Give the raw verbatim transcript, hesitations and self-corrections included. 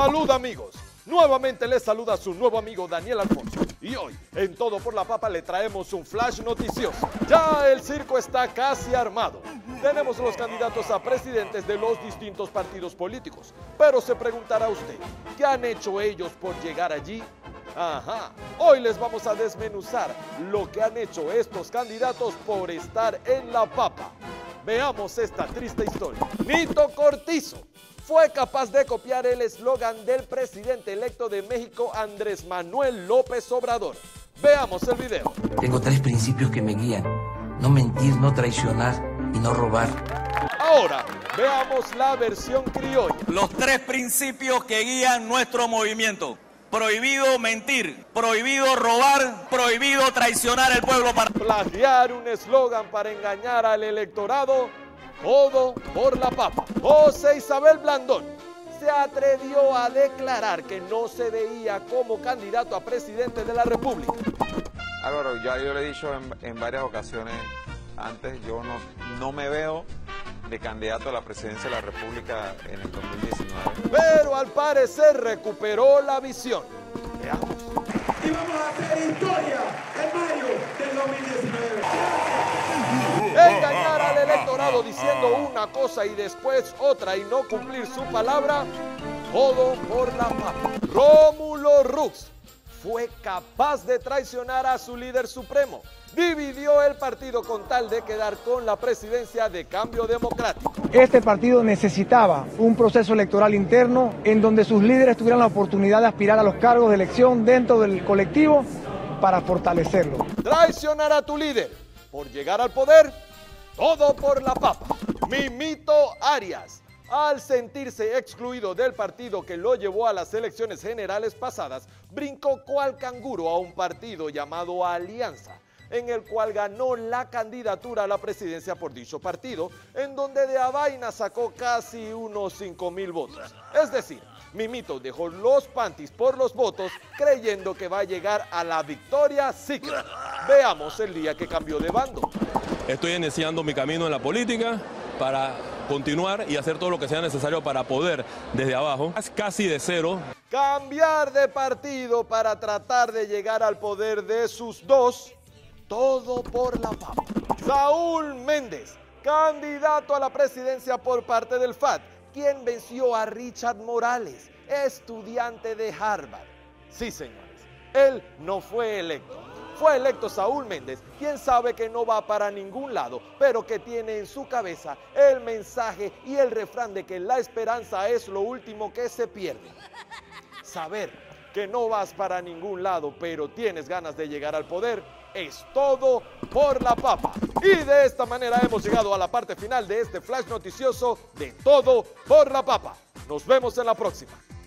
Salud amigos, nuevamente les saluda su nuevo amigo Daniel Alfonso y hoy en Todo por la Papa le traemos un flash noticioso. Ya el circo está casi armado. Tenemos los candidatos a presidentes de los distintos partidos políticos, pero se preguntará usted, ¿qué han hecho ellos por llegar allí? Ajá, hoy les vamos a desmenuzar lo que han hecho estos candidatos por estar en la papa. Veamos esta triste historia. Nito Cortizo fue capaz de copiar el eslogan del presidente electo de México, Andrés Manuel López Obrador. Veamos el video. Tengo tres principios que me guían: no mentir, no traicionar y no robar. Ahora, veamos la versión criolla. Los tres principios que guían nuestro movimiento: prohibido mentir, prohibido robar, prohibido traicionar al pueblo. Para plagiar un eslogan para engañar al electorado. Todo por la papa. José Isabel Blandón se atrevió a declarar que no se veía como candidato a presidente de la República. Álvaro, ya yo le he dicho en, en varias ocasiones antes, yo no, no me veo de candidato a la presidencia de la República en el dos mil diecinueve. Pero al parecer recuperó la visión. Veamos. Y vamos a hacer historia en mayo del dos mil diecinueve. Engañar al electorado diciendo una cosa y después otra y no cumplir su palabra, todo por la papa. Rómulo Rux fue capaz de traicionar a su líder supremo. Dividió el partido con tal de quedar con la presidencia de Cambio Democrático. Este partido necesitaba un proceso electoral interno en donde sus líderes tuvieran la oportunidad de aspirar a los cargos de elección dentro del colectivo para fortalecerlo. Traicionar a tu líder por llegar al poder, todo por la papa. Mimito Arias, al sentirse excluido del partido que lo llevó a las elecciones generales pasadas, brincó cual canguro a un partido llamado Alianza, en el cual ganó la candidatura a la presidencia por dicho partido, en donde de a vaina sacó casi unos cinco mil votos. Es decir, Mimito dejó los panties por los votos creyendo que va a llegar a la victoria secret. Veamos el día que cambió de bando. Estoy iniciando mi camino en la política para continuar y hacer todo lo que sea necesario para poder desde abajo, casi de cero. Cambiar de partido para tratar de llegar al poder de sus dos. Todo por la papa. Saúl Méndez, candidato a la presidencia por parte del F A T, quien venció a Richard Morales, estudiante de Harvard. Sí, señores, él no fue electo. Fue electo Saúl Méndez, quien sabe que no va para ningún lado, pero que tiene en su cabeza el mensaje y el refrán de que la esperanza es lo último que se pierde. Saber que no vas para ningún lado, pero tienes ganas de llegar al poder, es todo por la papa. Y de esta manera hemos llegado a la parte final de este flash noticioso de Todo por la Papa. Nos vemos en la próxima.